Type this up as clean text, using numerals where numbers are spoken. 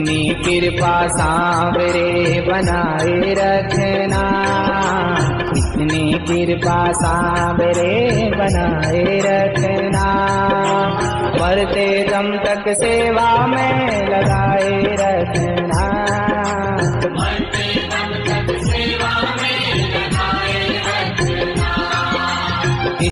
इतनी कृपा सांवरे बनाए रखना, इतनी कृपा सांवरे बनाए रखना। मरते दम तक सेवा में लगाए रखना।